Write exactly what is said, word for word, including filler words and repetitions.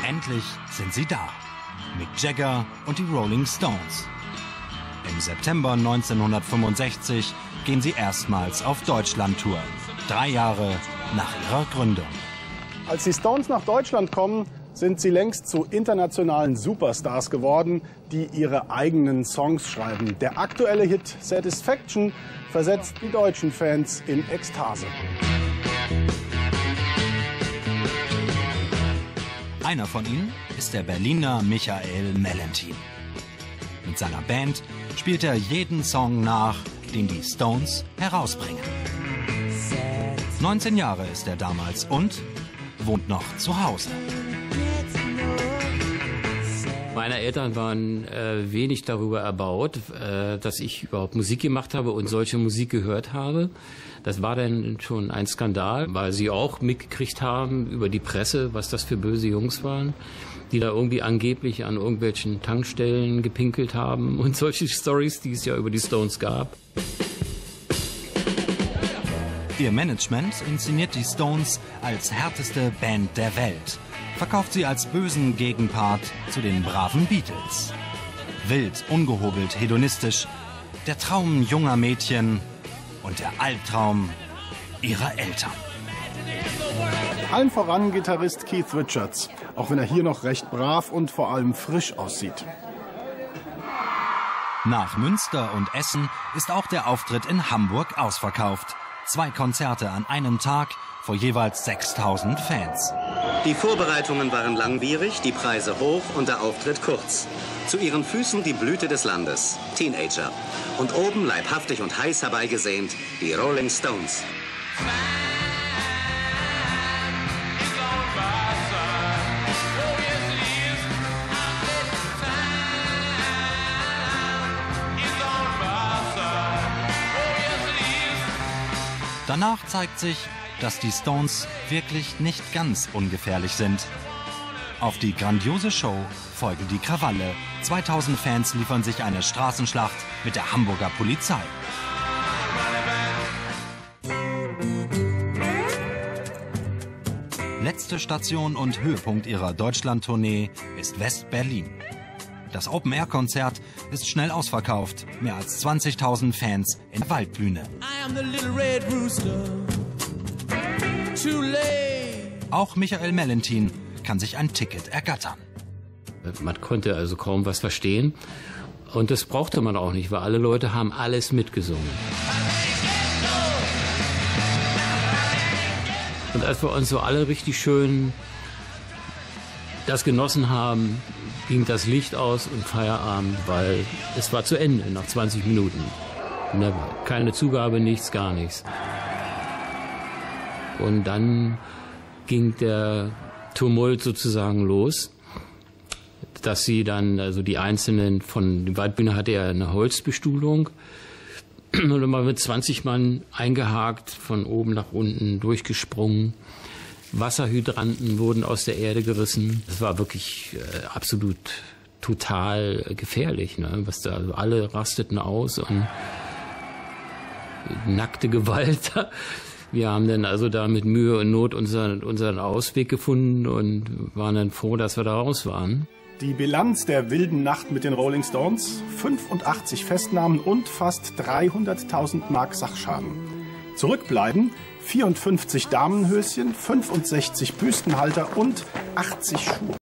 Endlich sind sie da. Mick Jagger und die Rolling Stones. Im September neunzehnhundertfünfundsechzig gehen sie erstmals auf Deutschland-Tour. Drei Jahre nach ihrer Gründung. Als die Stones nach Deutschland kommen, sind sie längst zu internationalen Superstars geworden, die ihre eigenen Songs schreiben. Der aktuelle Hit Satisfaction versetzt die deutschen Fans in Ekstase. Einer von ihnen ist der Berliner Michael Mellenthin. Mit seiner Band spielt er jeden Song nach, den die Stones herausbringen. neunzehn Jahre ist er damals und wohnt noch zu Hause. Meine Eltern waren äh, wenig darüber erbaut, äh, dass ich überhaupt Musik gemacht habe und solche Musik gehört habe. Das war dann schon ein Skandal, weil sie auch mitgekriegt haben über die Presse, was das für böse Jungs waren, die da irgendwie angeblich an irgendwelchen Tankstellen gepinkelt haben und solche Stories, die es ja über die Stones gab. Ihr Management inszeniert die Stones als härteste Band der Welt, verkauft sie als bösen Gegenpart zu den braven Beatles. Wild, ungehobelt, hedonistisch, der Traum junger Mädchen und der Albtraum ihrer Eltern. Allen voran Gitarrist Keith Richards, auch wenn er hier noch recht brav und vor allem frisch aussieht. Nach Münster und Essen ist auch der Auftritt in Hamburg ausverkauft. Zwei Konzerte an einem Tag vor jeweils sechstausend Fans. Die Vorbereitungen waren langwierig, die Preise hoch und der Auftritt kurz. Zu ihren Füßen die Blüte des Landes, Teenager. Und oben leibhaftig und heiß herbeigesehnt die Rolling Stones. Danach zeigt sich, dass die Stones wirklich nicht ganz ungefährlich sind. Auf die grandiose Show folgen die Krawalle. zweitausend Fans liefern sich eine Straßenschlacht mit der Hamburger Polizei. Letzte Station und Höhepunkt ihrer Deutschland-Tournee ist West-Berlin. Das Open-Air-Konzert ist schnell ausverkauft. Mehr als zwanzigtausend Fans in der Waldbühne. Auch Michael Mellenthin kann sich ein Ticket ergattern. Man konnte also kaum was verstehen. Und das brauchte man auch nicht, weil alle Leute haben alles mitgesungen. Und als wir uns so alle richtig schön das genossen haben, ging das Licht aus und Feierabend, weil es war zu Ende nach zwanzig Minuten. Never. Keine Zugabe, nichts, gar nichts. Und dann ging der Tumult sozusagen los, dass sie dann, also die Einzelnen von, die Waldbühne hatte ja eine Holzbestuhlung und immer mit zwanzig Mann eingehakt, von oben nach unten durchgesprungen. Wasserhydranten wurden aus der Erde gerissen. Das war wirklich äh, absolut total gefährlich, ne? Was da, also alle rasteten aus und nackte Gewalt. Wir haben dann also da mit Mühe und Not unseren, unseren Ausweg gefunden und waren dann froh, dass wir da raus waren. Die Bilanz der wilden Nacht mit den Rolling Stones: fünfundachtzig Festnahmen und fast dreihunderttausend Mark Sachschaden. Zurückbleiben vierundfünfzig Damenhöschen, fünfundsechzig Büstenhalter und achtzig Schuhe.